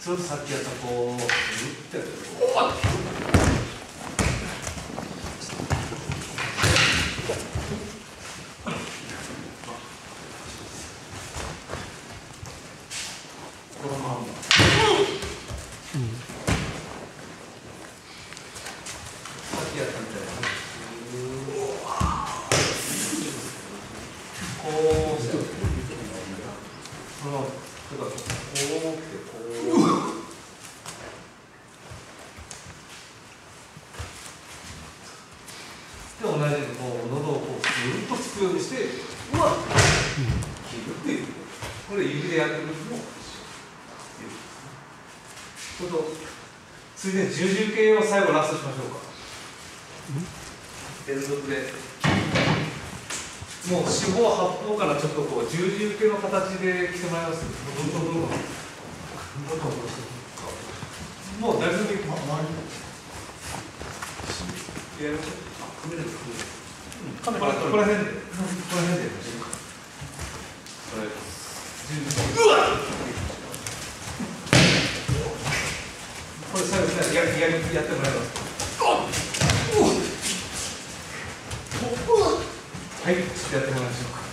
ちょっとさっきやったこう、打ってやったこう。このまま。さっきやったみたいな。こうして。この。こう来てこう。で同じようにこう喉をこうずっとつくようにして、うわっ切るっていう。これ指でやってるのも一緒。ちょっとついでに十字形を最後ラストしましょうか。連続で。もう四方八方からちょっとこう十字受けの形で来てもらいます。もう大丈夫でいきます。やりましょう。これ辺で。これ辺で。これ。うわっ。これ最後やってもらいます。はい、ちょっとやってもらいましょうか。